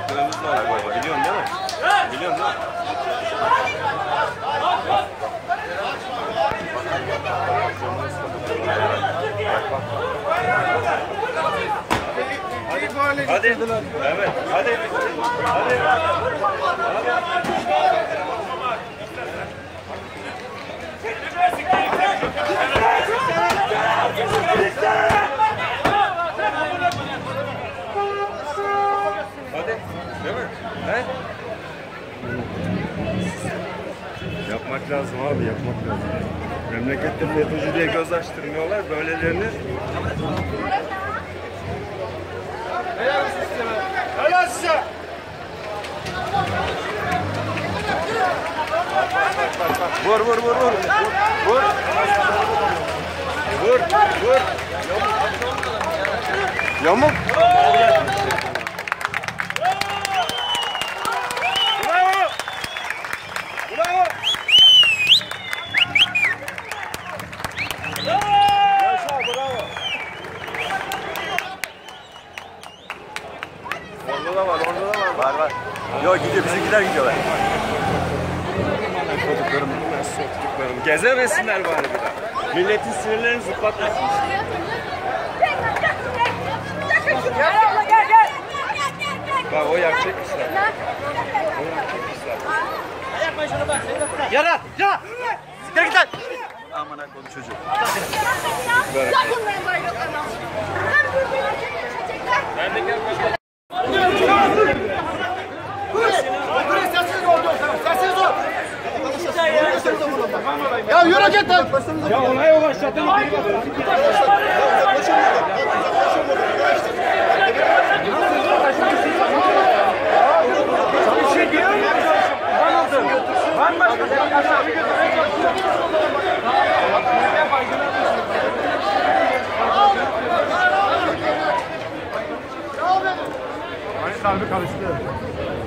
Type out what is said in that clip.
Süremiz var galiba. Biliyorsun değil mi? Biliyorsun değil mi? Hadi. Evet. Hadi. Hadi. Hadi. Değil mi? He? Yapmak lazım abi, yapmak lazım. Memlekette FETÖ'cü diye göz açtırmıyorlar, böylelerini. Helal size! Vur, vur, vur, vur! Vur! Vur, vur! Yamuk! Bravo! Bravo! Yaşa, bravo! Orada da var, orada da var. Var, var. Yok, gidiyor, bizimkiler gidiyorlar. Çocuklarım, çocuklarım. Gezemesinler bari bir daha. Milletin sinirlerini zıplatmasın. Bak o yakacak işler. O yakacak işler. Yara! Yara! Siktir git lan! Aman akıllı çocuğu. Yakınmayın bayraklarına. Ben birbirine çekecekler. Ben de gel. Ya yürü git lan! Ya olay o başlatın. Bir şey diyor mu? Van başka. Aynı kalbi karıştı.